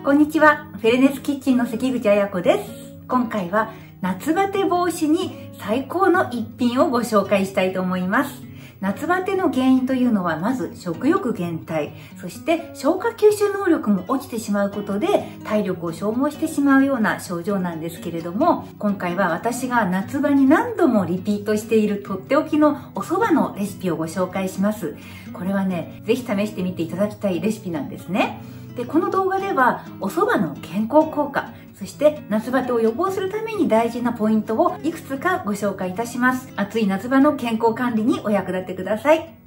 こんにちは。フェルネスキッチンの関口彩子です。今回は夏バテ防止に最高の一品をご紹介したいと思います。夏バテの原因というのはまず食欲減退、そして消化吸収能力も落ちてしまうことで体力を消耗してしまうような症状なんですけれども、今回は私が夏場に何度もリピートしているとっておきのお蕎麦のレシピをご紹介します。これはね、ぜひ試してみていただきたいレシピなんですね。で、この動画ではお蕎麦の健康効果、そして夏バテを予防するために大事なポイントをいくつかご紹介いたします。暑い夏場の健康管理にお役立てください。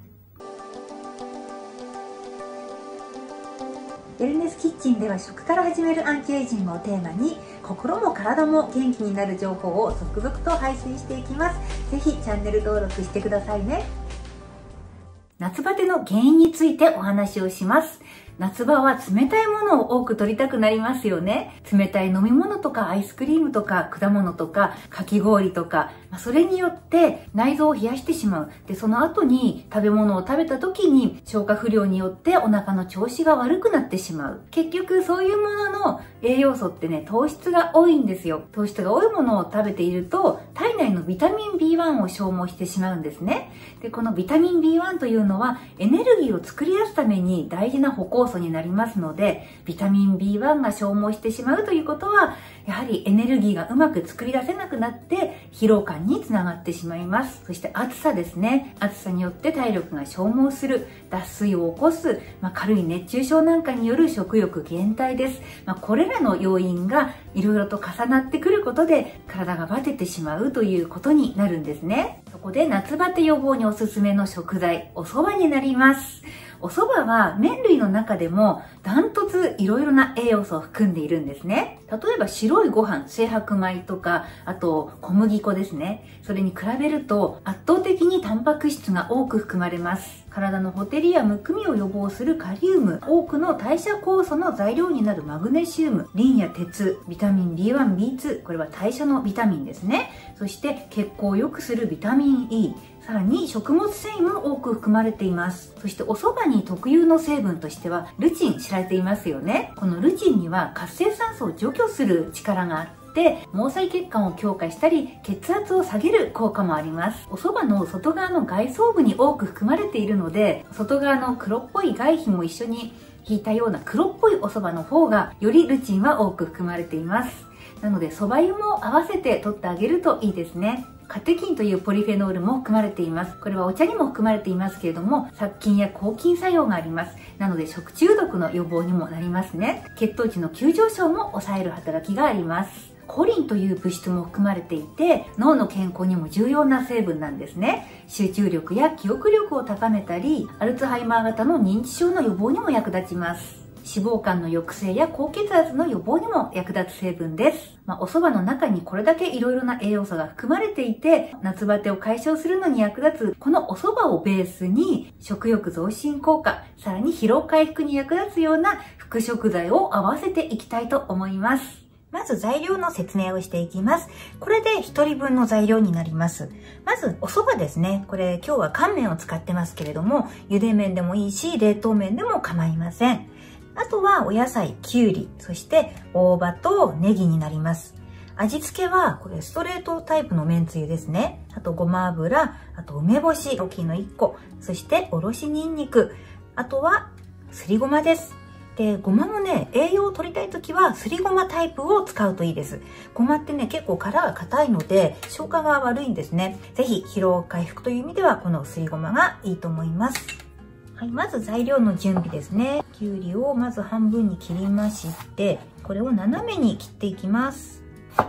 ウェルネスキッチンでは食から始めるアンチエイジングをテーマに心も体も元気になる情報を続々と配信していきます。ぜひチャンネル登録してくださいね。夏バテの原因についてお話をします。夏場は冷たいものを多く取りたくなりますよね。冷たい飲み物とかアイスクリームとか果物とかかき氷とか、それによって内臓を冷やしてしまう。で、その後に食べ物を食べた時に消化不良によってお腹の調子が悪くなってしまう。結局そういうものの栄養素ってね、糖質が多いんですよ。糖質が多いものを食べていると体内のビタミン B1 を消耗してしまうんですね。で、このビタミン B1 というのはエネルギーを作り出すために大事な歩行素になりますので、ビタミン B1 が消耗してしまうということは、やはりエネルギーがうまく作り出せなくなって疲労感につながってしまいます。そして暑さですね。暑さによって体力が消耗する、脱水を起こす、軽い熱中症なんかによる食欲減退です。これらの要因がいろいろと重なってくることで体がバテてしまうということになるんですね。そこで夏バテ予防におすすめの食材、お蕎麦になります。お蕎麦は麺類の中でもダントツいろいろな栄養素を含んでいるんですね。例えば白いご飯、精白米とか、あと小麦粉ですね。それに比べると圧倒的にタンパク質が多く含まれます。体のほてりやむくみを予防するカリウム、多くの代謝酵素の材料になるマグネシウム、リンや鉄、ビタミン B1、B2、これは代謝のビタミンですね。そして血行を良くするビタミン E、さらに食物繊維も多く含まれています。そしてお蕎麦に特有の成分としてはルチン知られていますよね。このルチンには活性酸素を除去する力があって毛細血管を強化したり血圧を下げる効果もあります。お蕎麦の外側の外装部に多く含まれているので、外側の黒っぽい外皮も一緒に引いたような黒っぽいお蕎麦の方がよりルチンは多く含まれています。なので蕎麦湯も合わせて取ってあげるといいですね。カテキンというポリフェノールも含まれています。これはお茶にも含まれていますけれども、殺菌や抗菌作用があります。なので食中毒の予防にもなりますね。血糖値の急上昇も抑える働きがあります。コリンという物質も含まれていて、脳の健康にも重要な成分なんですね。集中力や記憶力を高めたり、アルツハイマー型の認知症の予防にも役立ちます。脂肪肝の抑制や高血圧の予防にも役立つ成分です。お蕎麦の中にこれだけいろいろな栄養素が含まれていて、夏バテを解消するのに役立つこのお蕎麦をベースに食欲増進効果、さらに疲労回復に役立つような副食材を合わせていきたいと思います。まず材料の説明をしていきます。これで1人分の材料になります。まずお蕎麦ですね。これ今日は乾麺を使ってますけれども、茹で麺でもいいし、冷凍麺でも構いません。あとはお野菜、きゅうり、そして大葉とネギになります。味付けはこれストレートタイプのめんつゆですね。あとごま油、あと梅干し、大きいの1個、そしておろしにんにく、あとはすりごまです。で、ごまもね、栄養を取りたいときはすりごまタイプを使うといいです。ごまってね、結構殻が硬いので消化が悪いんですね。ぜひ疲労回復という意味ではこのすりごまがいいと思います。はい、まず材料の準備ですね。きゅうりをまず半分に切りまして、これを斜めに切っていきます。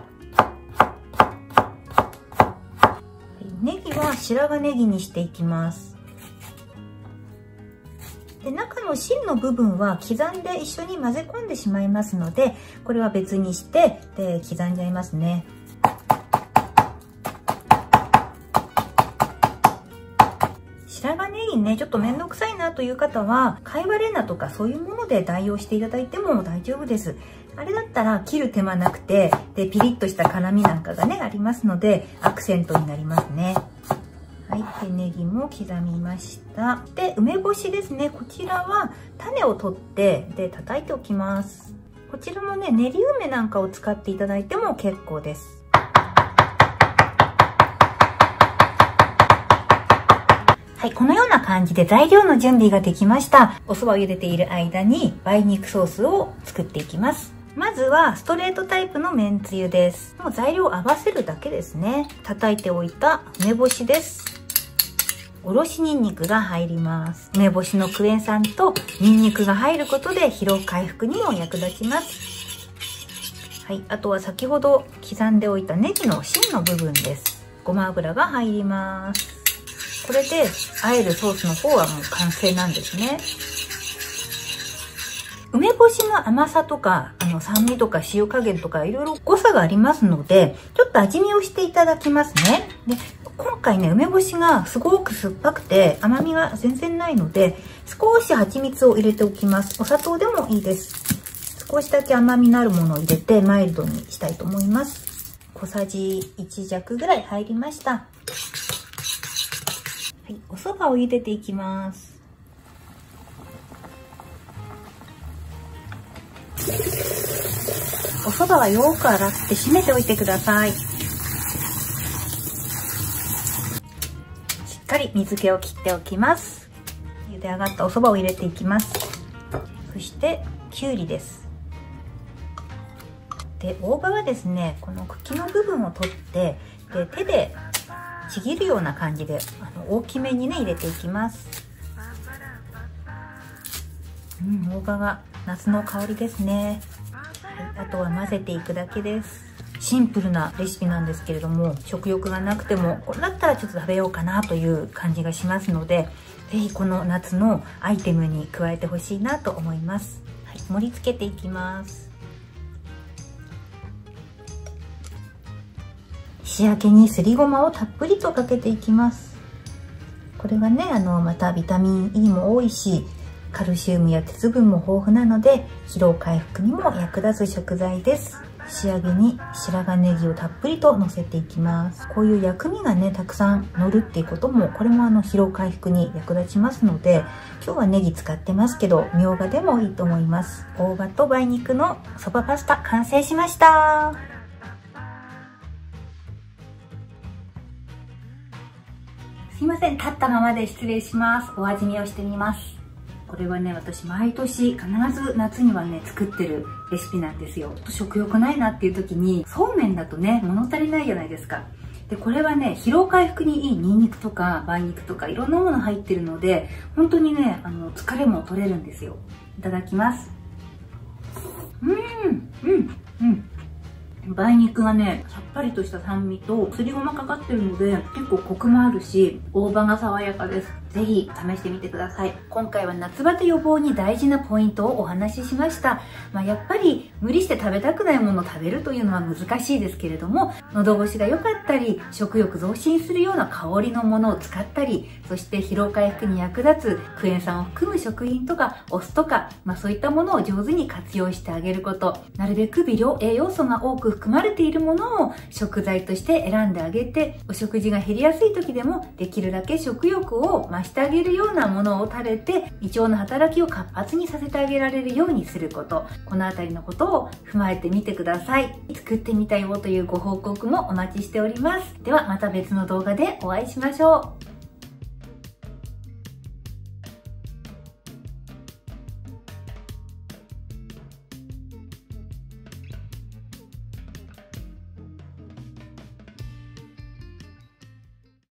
はい、ネギは白髪ネギにしていきます。で、中の芯の部分は刻んで一緒に混ぜ込んでしまいますので、これは別にしてで刻んじゃいますね。白髪ネギね、ちょっとめんどくさいなという方は、貝割れ菜とかそういうもので代用していただいても大丈夫です。あれだったら切る手間なくて、で、ピリッとした辛みなんかがね、ありますので、アクセントになりますね。はい、でネギも刻みました。で梅干しですね。こちらは種を取ってで叩いておきます。 こちらもね、練り梅なんかを使っていただいても結構です。はい、このような感じで材料の準備ができました。お蕎麦を茹でている間に梅肉ソースを作っていきます。まずはストレートタイプのめんつゆです。もう材料を合わせるだけですね。叩いておいた梅干しです。おろしニンニクが入ります。梅干しのクエン酸とニンニクが入ることで疲労回復にも役立ちます。はい、あとは先ほど刻んでおいたネギの芯の部分です。ごま油が入ります。これで和えるソースの方はもう完成なんですね。梅干しの甘さとか、酸味とか塩加減とかいろいろ誤差がありますので、ちょっと味見をしていただきますね。で、今回ね、梅干しがすごく酸っぱくて甘みが全然ないので、少し蜂蜜を入れておきます。お砂糖でもいいです。少しだけ甘みのあるものを入れてマイルドにしたいと思います。小さじ1弱ぐらい入りました。はい、お蕎麦を茹でていきます。お蕎麦はよく洗って締めておいてください。しっかり水気を切っておきます。茹で上がったお蕎麦を入れていきます。そしてきゅうりです。で、大葉はですね、この茎の部分を取ってで手でちぎるような感じで大きめにね入れていきます。大葉が夏の香りですね。あとは混ぜていくだけです。シンプルなレシピなんですけれども、食欲がなくてもこれだったらちょっと食べようかなという感じがしますので、ぜひこの夏のアイテムに加えてほしいなと思います。はい、盛り付けていきます。仕上げにすりごまをたっぷりとかけていきます。これがね、またビタミン E も多いし、カルシウムや鉄分も豊富なので疲労回復にも役立つ食材です。仕上げに白髪ネギをたっぷりとのせていきます。こういう薬味がねたくさん乗るっていうことも、これも疲労回復に役立ちますので、今日はネギ使ってますけどみょうがでもいいと思います。大葉と梅肉のそばパスタ完成しました。すいません、立ったままで失礼します。お味見をしてみます。これはね、私毎年必ず夏にはね作ってるレシピなんですよ。食欲ないなっていう時に、そうめんだとね物足りないじゃないですか。で、これはね疲労回復にいいニンニクとか梅肉とかいろんなもの入ってるので、本当にね疲れも取れるんですよ。いただきます。梅肉がね、さっぱりとした酸味とすりごまかかってるので結構コクもあるし、大葉が爽やかです。ぜひ試してみてください。今回は夏バテ予防に大事なポイントをお話ししました。やっぱり無理して食べたくないものを食べるというのは難しいですけれども、喉越しが良かったり食欲増進するような香りのものを使ったり、そして疲労回復に役立つクエン酸を含む食品とかお酢とか、そういったものを上手に活用してあげること、なるべく微量栄養素が多く含まれているものを食材として選んであげて、お食事が減りやすい時でもできるだけ食欲を増してあげるようなものを食べて、胃腸の働きを活発にさせてあげられるようにすること、このあたりのことを踏まえてみてください。作ってみたよというご報告もお待ちしております。ではまた別の動画でお会いしましょう。